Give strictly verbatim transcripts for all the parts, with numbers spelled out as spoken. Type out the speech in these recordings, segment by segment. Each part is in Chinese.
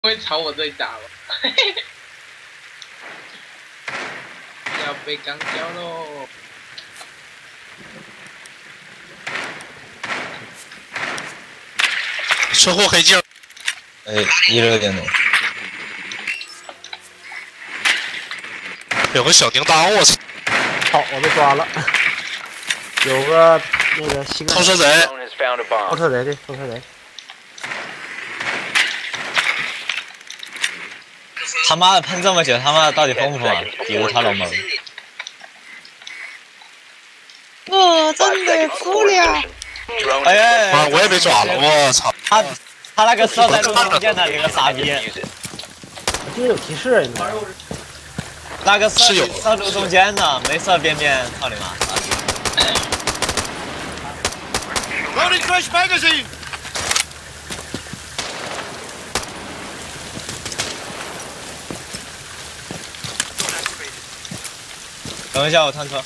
会朝我这里打了，要被干掉喽！ 车祸黑镜。 哎，一六点钟。 有个小叮当，我操！ 好，我被抓了。有个那个新偷车贼， 偷车贼对，偷车贼。 他妈的喷这么久，他妈的到底疯不疯啊？比如他老妹儿。 我真的服了。 哎呀！ 妈，我也被抓了，我操！ 他他那个射在路中间的那个傻逼。 这有提示你。 那个射射路中间的，没射边边，操你妈！ Loading fresh magazine. 等一下，我探车。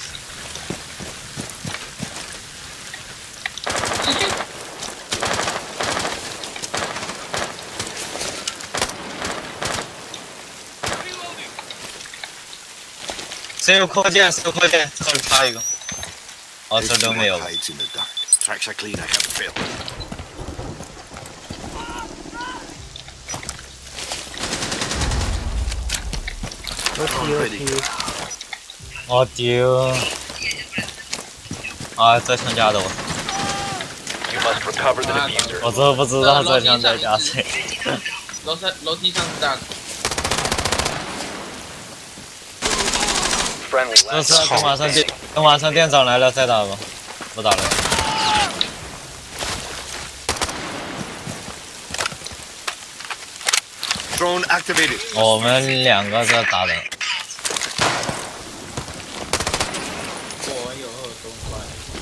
谁有扩建？谁有扩建？这里插一个。哦，这都没有。 Tracks are clean, I have failed. 我踢我踢！ 我丢！啊，这枪架的我。我真不知道这枪在架谁。 楼上楼梯上是大的。 这是等晚上店等晚上店长来了再打吧，不打了。 Drone activated. 我们两个在打的。 我有二中快。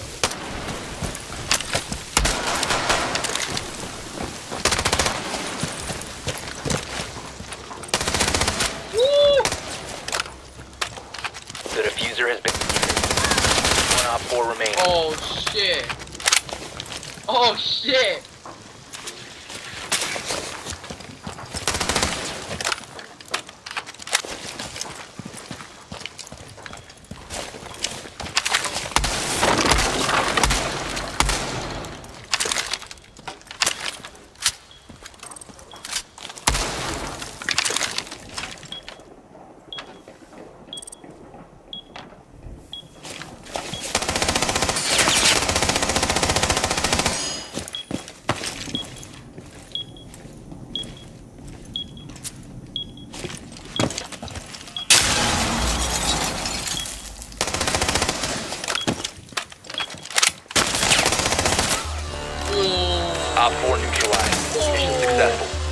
The diffuser has been. One op four remaining. Oh shit! Oh shit! Op four neutralized. Mission successful.